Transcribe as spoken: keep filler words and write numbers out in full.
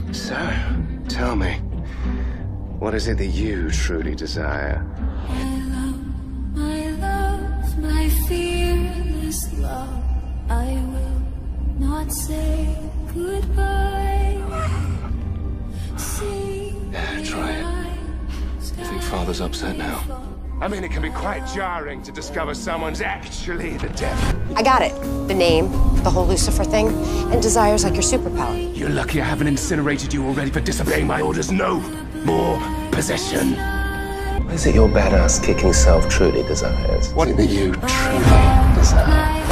So, tell me, what is it that you truly desire? My love, my love, my fearless love, I will not say goodbye. See Yeah, try it. I think Father's upset now. I mean, it can be quite jarring to discover someone's actually the devil. I got it. The name, the whole Lucifer thing, and desire's like your superpower. You're lucky I haven't incinerated you already for disobeying my orders. No more possession. What is it your badass kicking self truly desires? What is it that you truly desire?